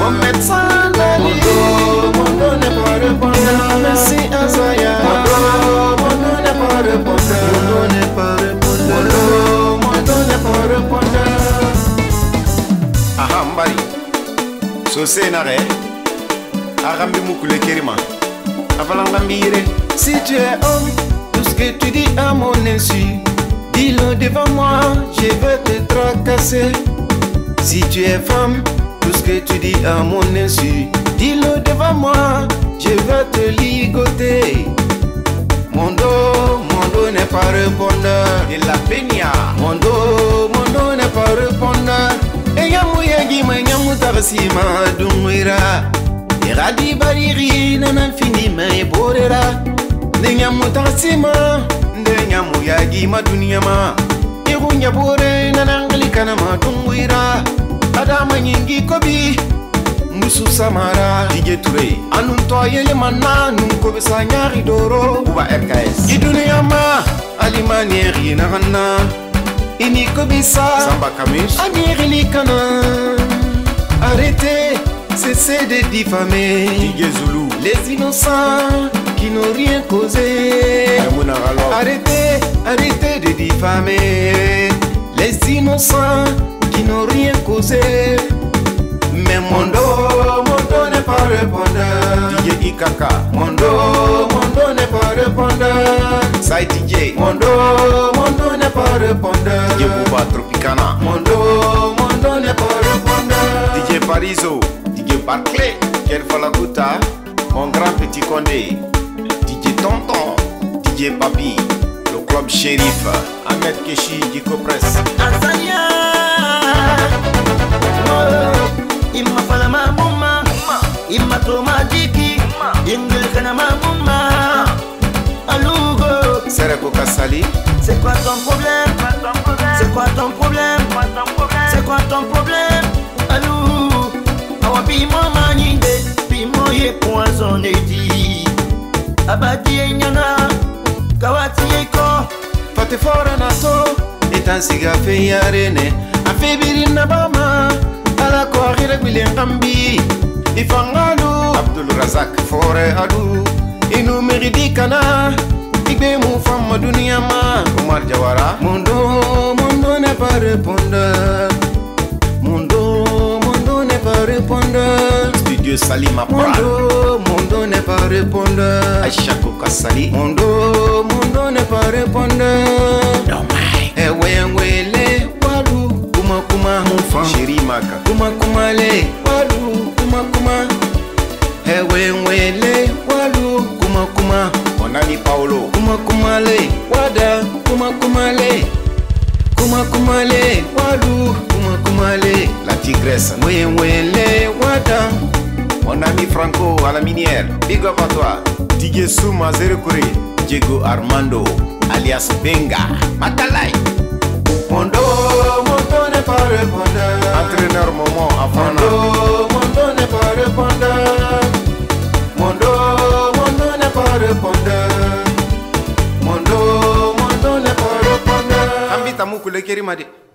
Mon médecin Mondo n'est pas répondeur. Merci Azaya. Mondo n'est pas répondeur. Mondo n'est pas répondeur. Mondo n'est pas répondeur. Aha mbari so senare arambi mukule kerima avalangambi ire. Si tu es homme, tout ce que tu dis à mon insu, dis-le devant moi, je vais te tracasser. Si tu es femme, tout ce que tu dis à mon insu, dis-le devant moi, je vais te ligoter. Mondo n'est pas répondeur. Et la peña. Mondo n'est pas répondeur. Et yamu yagima yamu tarsima dumira. Et radi bariri nanan finima e borera. Ne yamu tarsima, ne yamu yagima dunyama. E runya bore nanan glikana ma dumira. Adama nyingi kobi. Musu Samara DJ Touré anun toyele manna nun ko besa nyari doro Uba RKS idunia ma alimanieri na hanna ini ko bisa Samba Kamus aniri likana. Arrêtez, cessez de diffamer DJ Zulu les innocents qui n'ont rien causé. Arrêtez de diffamer les innocents qui n'ont rien causé. Mais Mondo n'est pas répondeur. DJ Ikaka Mondo n'est pas répondeur. Sai DJ Mondo n'est pas répondeur. DJ Bouba Tropicana Mondo n'est pas répondeur. DJ Pariso, DJ Barclay, Quel Falakuta, mon grand petit Condé, DJ Tonton, DJ Papi, le club shérif, Ahmed Keshi, Diko Press. Imma fala ma mumma, imma toma diki, ingil kana ma mumma. Alugo, Sereko Kassali. c'est quoi ton problème? C'est quoi ton problème? C'est quoi ton problème? Alou, awa bimo maninde, bimo ye poisonné di. Abati e nyana, kawati e ko. Fate fora nato, etan siga fe yarene, afe birina bama. Ala ko akhira bilen kambi ifangalu Abdul Razak fore adu inu meridi kana igbe mu fama dunia ma Omar Jawara. Mondo n'est pas répondeur. Mondo n'est pas répondeur. Studio Salima Pral. Mondo n'est pas répondeur. Aisha Kokasali. Mondo n'est pas répondeur. Wele walu kuma mufan Shiri Maka kuma le walu kuma wele walu kuma Onani Paulo kuma le wada kuma le walu kuma le La Tigresse wele wada Onani Franco à la minière. Big up à toi DJ Souma Zerekuri Diego Armando alias Benga Matalai. Mondo n'est pas répondeur. Entraîneur Momo Afana. Mondo n'est pas répondeur. Mondo n'est pas répondeur. Mondo n'est pas répondeur. Ambita mukule kerimade.